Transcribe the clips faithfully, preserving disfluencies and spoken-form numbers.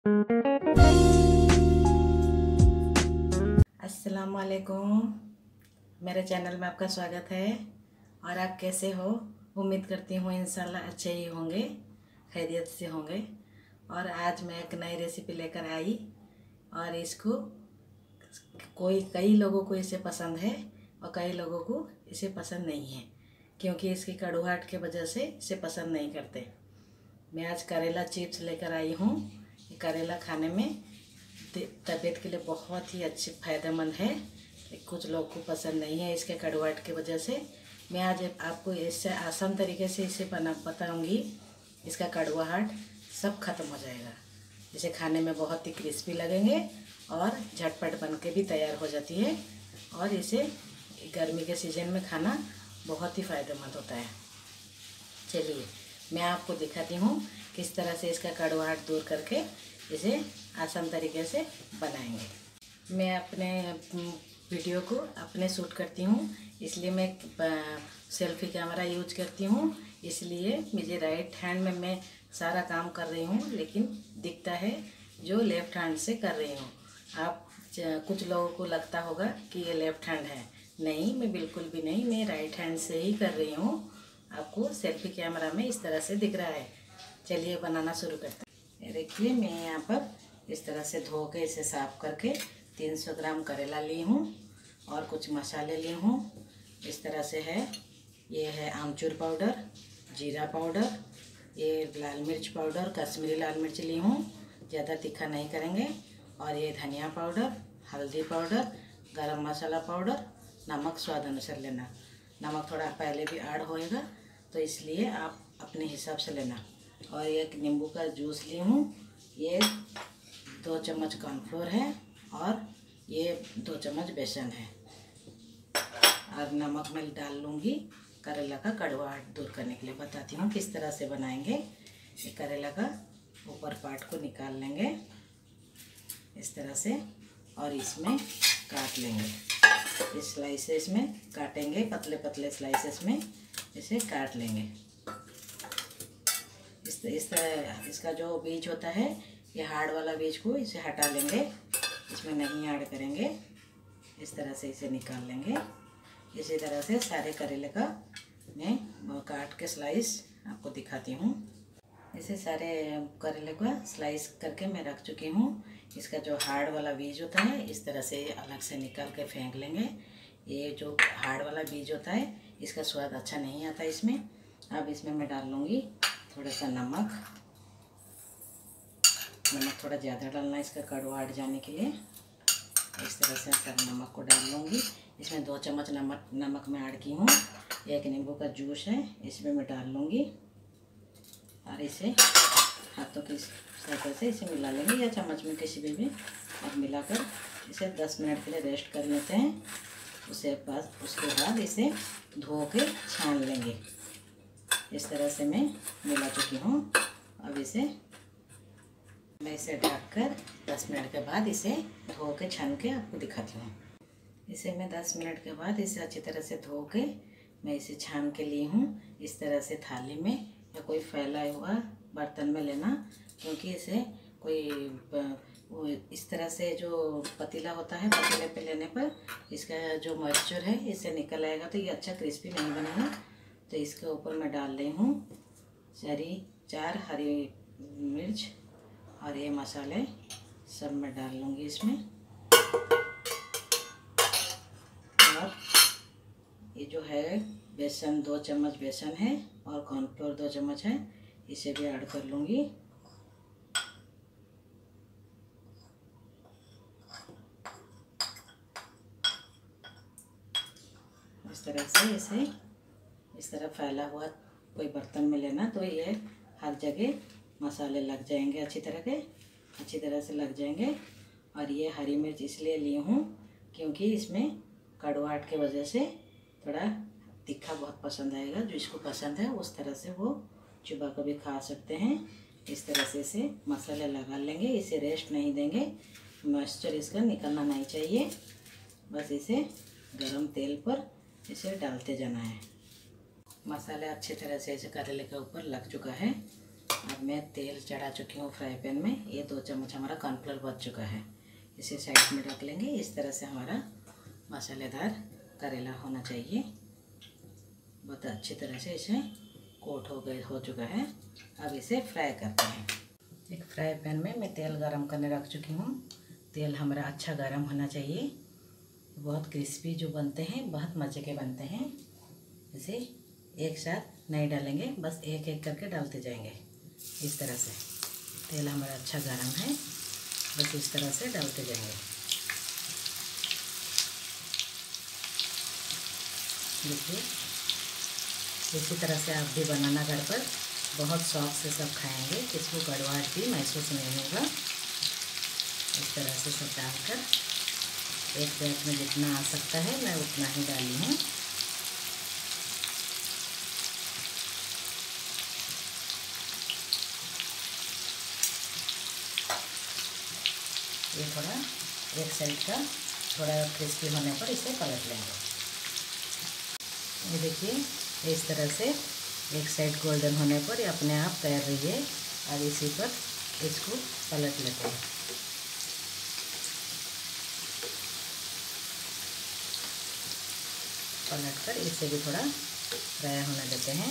अस्सलाम वालेकुम, मेरे चैनल में आपका स्वागत है। और आप कैसे हो? उम्मीद करती हूँ इंशाल्लाह अच्छे ही होंगे, खैरियत से होंगे। और आज मैं एक नई रेसिपी लेकर आई और इसको कोई कई लोगों को इसे पसंद है और कई लोगों को इसे पसंद नहीं है, क्योंकि इसकी कड़वाहट के वजह से इसे पसंद नहीं करते। मैं आज करेला चिप्स लेकर आई हूँ। ये करेला खाने में तबीयत के लिए बहुत ही अच्छी फ़ायदेमंद है। कुछ लोग को पसंद नहीं है इसके कड़वाहट की वजह से। मैं आज आपको इससे आसान तरीके से इसे बना बताऊँगी। इसका कड़वाहट सब खत्म हो जाएगा। इसे खाने में बहुत ही क्रिस्पी लगेंगे और झटपट बन के भी तैयार हो जाती है। और इसे गर्मी के सीज़न में खाना बहुत ही फ़ायदेमंद होता है। चलिए मैं आपको दिखाती हूँ किस तरह से इसका कड़वाहट दूर करके इसे आसान तरीके से बनाएंगे। मैं अपने वीडियो को अपने शूट करती हूँ, इसलिए मैं सेल्फी कैमरा यूज करती हूँ। इसलिए मुझे राइट हैंड में मैं सारा काम कर रही हूँ, लेकिन दिखता है जो लेफ़्ट हैंड से कर रही हूँ। आप कुछ लोगों को लगता होगा कि ये लेफ़्ट हैंड है। नहीं, मैं बिल्कुल भी नहीं, मैं राइट हैंड से ही कर रही हूँ। आपको सेल्फी कैमरा में इस तरह से दिख रहा है। चलिए बनाना शुरू करते हैं। ये देखिए, मैं यहाँ पर इस तरह से धो के इसे साफ़ करके तीन सौ ग्राम करेला ली हूँ और कुछ मसाले ली हूँ। इस तरह से है। ये है आमचूर पाउडर, जीरा पाउडर, ये लाल मिर्च पाउडर, कश्मीरी लाल मिर्च ली हूँ, ज़्यादा तीखा नहीं करेंगे। और ये धनिया पाउडर, हल्दी पाउडर, गरम मसाला पाउडर, नमक स्वाद अनुसार लेना। नमक थोड़ा पहले भी ऐड होएगा, तो इसलिए आप अपने हिसाब से लेना। और एक नींबू का जूस ली हूँ। ये दो चम्मच कॉर्नफ्लोर है और ये दो चम्मच बेसन है। और नमक मैं डाल लूँगी करेला का कड़वाहट दूर करने के लिए। बताती हूँ किस तरह से बनाएंगे। ये करेला का ऊपर पार्ट को निकाल लेंगे इस तरह से और इसमें काट लेंगे। इस स्लाइसेस में काटेंगे, पतले पतले स्लाइसेस में इसे काट लेंगे। इस इस तरह इसका जो बीज होता है, ये हार्ड वाला बीज को इसे हटा लेंगे, इसमें नहीं ऐड करेंगे। इस तरह से इसे निकाल लेंगे। इसी तरह से सारे करेले का मैं काट के स्लाइस आपको दिखाती हूँ। इसे सारे करेले का स्लाइस करके मैं रख चुकी हूँ। इसका जो हार्ड वाला बीज होता है, इस तरह से अलग से निकाल के फेंक लेंगे। ये जो हार्ड वाला बीज होता है, इसका स्वाद अच्छा नहीं आता इसमें। अब इसमें मैं डाल लूँगी थोड़ा सा नमक। नमक थोड़ा ज़्यादा डालना इसका कड़वाहट जाने के लिए। इस तरह से सारा नमक को डाल लूँगी। इसमें दो चम्मच नमक नमक मैं ऐड की हूँ। एक नींबू का जूस है, इसमें मैं डाल लूँगी और इसे हाथों की सहायता से इसे मिला लेंगे या चम्मच में किसी भी भी और मिलाकर इसे दस मिनट के लिए रेस्ट कर लेते हैं। उसे पास उसके बाद इसे धो के छान लेंगे। इस तरह से मैं मिला चुकी हूँ। अब इसे मैं इसे ढककर दस मिनट के बाद इसे धो के छान के आपको दिखाती हूँ। इसे मैं दस मिनट के बाद इसे अच्छी तरह से धो के मैं इसे छान के ली हूँ। इस तरह से थाली में या कोई फैला हुआ बर्तन में लेना, क्योंकि इसे कोई वो इस तरह से जो पतीला होता है, पतीले पे लेने पर इसका जो मॉइस्चर है इससे निकल आएगा, तो ये अच्छा क्रिस्पी नहीं बनेगा। तो इसके ऊपर मैं डाल रही हूँ सारी चार हरी मिर्च और ये मसाले सब मैं डाल लूँगी इसमें। और ये जो है बेसन, दो चम्मच बेसन है और कॉर्नफ्लोर दो चम्मच है, इसे भी ऐड कर लूँगी। इस तरह से इसे इस तरह फैला हुआ कोई बर्तन में लेना, तो ये हर जगह मसाले लग जाएंगे, अच्छी तरह के अच्छी तरह से लग जाएंगे। और ये हरी मिर्च इसलिए ली हूँ क्योंकि इसमें कड़वाहट की वजह से थोड़ा तीखा बहुत पसंद आएगा। जो इसको पसंद है उस तरह से वो चुबा को भी खा सकते हैं। इस तरह से इसे मसाले लगा लेंगे। इसे रेस्ट नहीं देंगे, मॉइस्चर इसका निकलना नहीं चाहिए। बस इसे गरम तेल पर इसे डालते जाना है। मसाला अच्छी तरह से इसे करेले के ऊपर लग चुका है। अब मैं तेल चढ़ा चुकी हूँ फ्राई पैन में। ये दो चम्मच हमारा कॉर्नफ्लोर बच चुका है, इसे साइड में रख लेंगे। इस तरह से हमारा मसालेदार करेला होना चाहिए। बहुत अच्छी तरह से इसे कोट हो गए हो चुका है। अब इसे फ्राई करते हैं। एक फ्राई पैन में मैं तेल गरम करने रख चुकी हूँ। तेल हमारा अच्छा गरम होना चाहिए। बहुत क्रिस्पी जो बनते हैं बहुत मज़े के बनते हैं। इसे एक साथ नहीं डालेंगे, बस एक एक करके डालते जाएंगे। इस तरह से तेल हमारा अच्छा गरम है, बस इस तरह से डालते जाएंगे। देखिए, इसी तरह से आप भी बनाना घर पर, बहुत शौक से सब खाएंगे, किसको कड़वाहट भी महसूस नहीं होगा। इस तरह से सब डालकर एक प्लेट में जितना आ सकता है मैं उतना ही डाली हूँ। ये थोड़ा एक साइड का थोड़ा क्रिस्पी होने पर इसे पलट लेंगे। ये देखिए, इस तरह से एक साइड गोल्डन होने पर ये अपने आप तैर रही है। अब इसी पर इसको पलट लेते हैं। पलट कर इसे भी थोड़ा फ्राई होने देते हैं।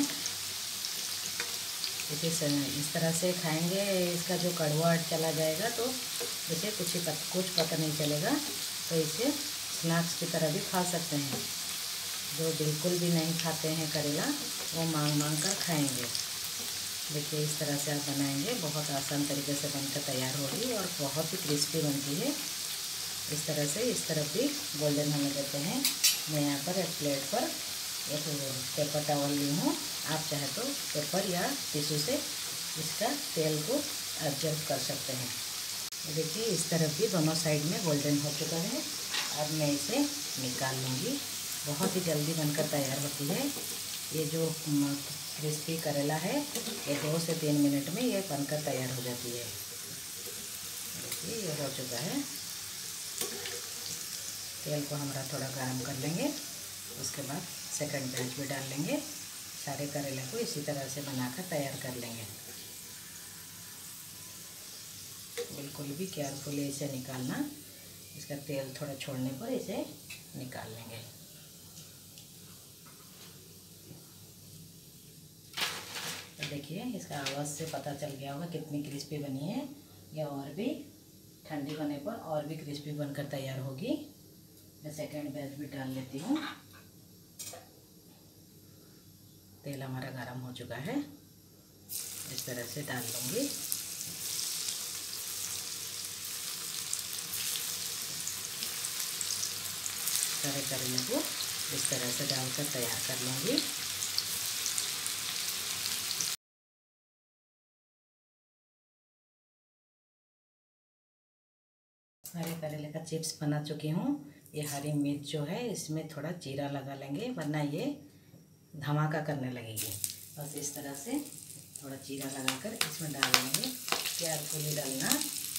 इसे इस तरह से खाएंगे, इसका जो कड़वाहट चला जाएगा तो इसे कुछ ही पत, कुछ पता नहीं चलेगा। तो इसे स्नैक्स की तरह भी खा सकते हैं। जो बिल्कुल भी नहीं खाते हैं करेला, वो मांग मांग कर खाएंगे। देखिए, इस तरह से आप बनाएंगे, बहुत आसान तरीके से बनकर तैयार होगी और बहुत ही क्रिस्पी बनती है। इस तरह से इस तरफ भी गोल्डन होने देते हैं। मैं यहाँ पर एक प्लेट पर एक पेपर टॉवल ली हूँ। आप चाहे तो पेपर या टिश्यू से इसका तेल को ऑब्जर्व कर सकते हैं। देखिए, इस तरफ भी दोनों साइड में गोल्डन हो चुका है। अब मैं इसे निकाल लूँगी। बहुत ही जल्दी बनकर तैयार होती है। ये जो क्रिस्पी करेला है, ये दो से तीन मिनट में ये बनकर तैयार हो जाती है। देखिए, ये हो चुका है। तेल को हमारा थोड़ा गर्म कर लेंगे, उसके बाद सेकंड बैच भी डाल लेंगे। सारे करेले को इसी तरह से बनाकर तैयार कर लेंगे। बिल्कुल भी केयरफुली इसे निकालना। इसका तेल थोड़ा छोड़ने पर इसे निकाल लेंगे। तो देखिए, इसका आवाज़ से पता चल गया होगा कितनी क्रिस्पी बनी है। ये और भी ठंडी होने पर और भी क्रिस्पी बनकर तैयार होगी। मैं सेकंड बैच भी डाल लेती हूँ। तेल हमारा गरम हो चुका है, इस तरह से डाल लूँगी। सारे करेले को इस तरह से डालकर तैयार कर लूँगी। सारे करेले का चिप्स बना चुकी हूँ। ये हरी मिर्च जो है, इसमें थोड़ा जीरा लगा लेंगे, वरना ये धमाका करने लगेगी। बस इस तरह से थोड़ा जीरा लगाकर इसमें डाल देंगे। केयरफुली डालना।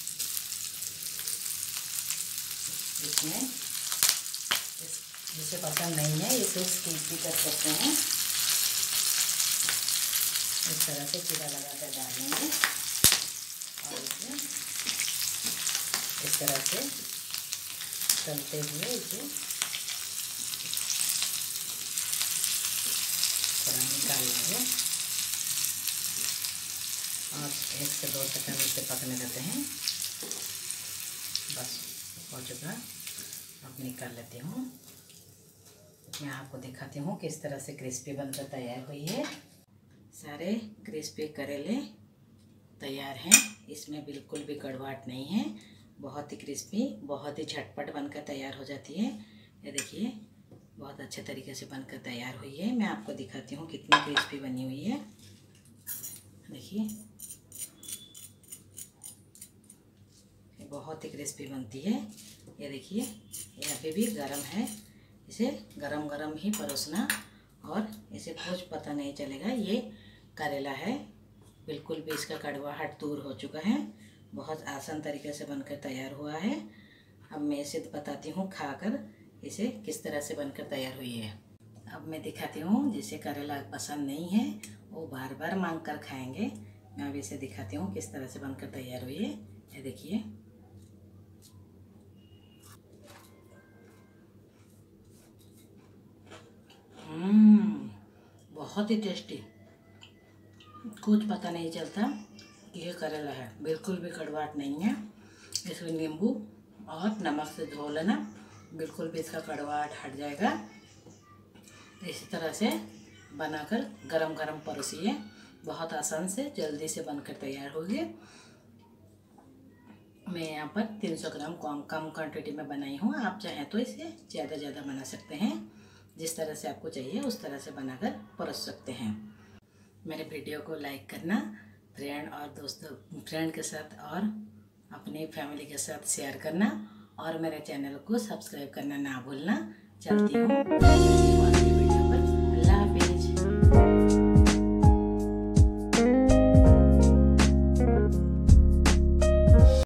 इसमें इस जिसे पसंद नहीं है इसे स्किप भी कर सकते हैं। इस तरह से जीरा लगाकर डालेंगे और इसे इस तरह से तलते हुए इसे थोड़ा निकाल लेंगे और एक से दो सेकंड इसे पकने देते हैं। बस हो चुका। अब निकाल लेती हूँ। मैं आपको दिखाती हूँ किस तरह से क्रिस्पी बनकर तैयार हुई है। सारे क्रिस्पी करेले तैयार हैं। इसमें बिल्कुल भी कड़वाहट नहीं है। बहुत ही क्रिस्पी, बहुत ही झटपट बनकर तैयार हो जाती है। ये देखिए, बहुत अच्छे तरीके से बनकर तैयार हुई है। मैं आपको दिखाती हूँ कितनी क्रिस्पी बनी हुई है। देखिए, बहुत ही क्रिस्पी बनती है। ये देखिए, ये अभी भी गरम है। इसे गरम गरम ही परोसना और इसे कुछ पता नहीं चलेगा ये करेला है। बिल्कुल भी इसका कड़वाहट दूर हो चुका है। बहुत आसान तरीके से बनकर तैयार हुआ है। अब मैं इसे बताती हूँ खाकर इसे किस तरह से बनकर तैयार हुई है। अब मैं दिखाती हूँ, जिसे करेला पसंद नहीं है वो बार बार मांग कर खाएंगे। मैं अभी इसे दिखाती हूँ किस तरह से बनकर तैयार हुई है। ये देखिए, हम्म बहुत ही टेस्टी। कुछ पता नहीं चलता कि ये करेला है, बिल्कुल भी कड़वाहट नहीं है। इसमें नींबू और नमक से धो लेना, बिल्कुल भी इसका कड़वाहट हट जाएगा। इसी तरह से बनाकर गरम गरम परोसिए, बहुत आसान से जल्दी से बनकर तैयार होगी। मैं यहाँ पर तीन सौ ग्राम कम कम क्वांटिटी में बनाई हूँ। आप चाहें तो इसे ज़्यादा ज़्यादा बना सकते हैं, जिस तरह से आपको चाहिए उस तरह से बनाकर परोस सकते हैं। मेरे वीडियो को लाइक करना, फ्रेंड और दोस्तों फ्रेंड के साथ और अपनी फैमिली के साथ शेयर करना, और मेरे चैनल को सब्सक्राइब करना ना भूलना। चलती हूँ।